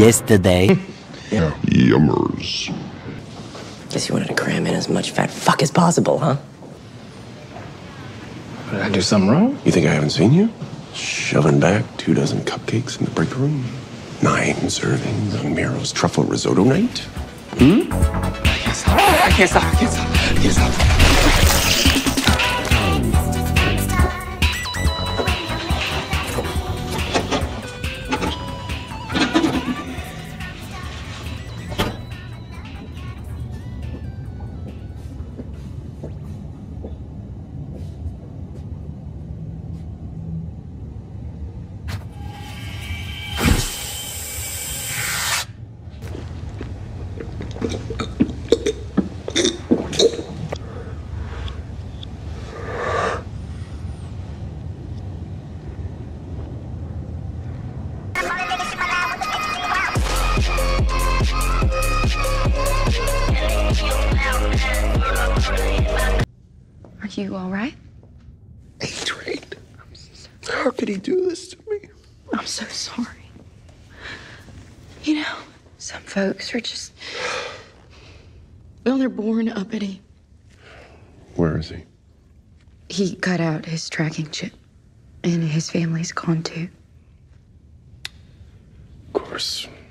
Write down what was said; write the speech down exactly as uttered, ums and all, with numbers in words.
yesterday. Yeah. Yummers. Guess you wanted to cram in as much fat fuck as possible, huh? Did I do something wrong? You think I haven't seen you? Shoving back two dozen cupcakes in the break room? Nine servings on Miro's truffle risotto night? Hmm? I can't stop. I can't stop. I can't stop. I can't stop. Are you all right? A-Train. How could he do this to me? I'm so sorry. You know, some folks are just... Well, they're born uppity. Where is he? He cut out his tracking chip, and his family's gone too. Of course.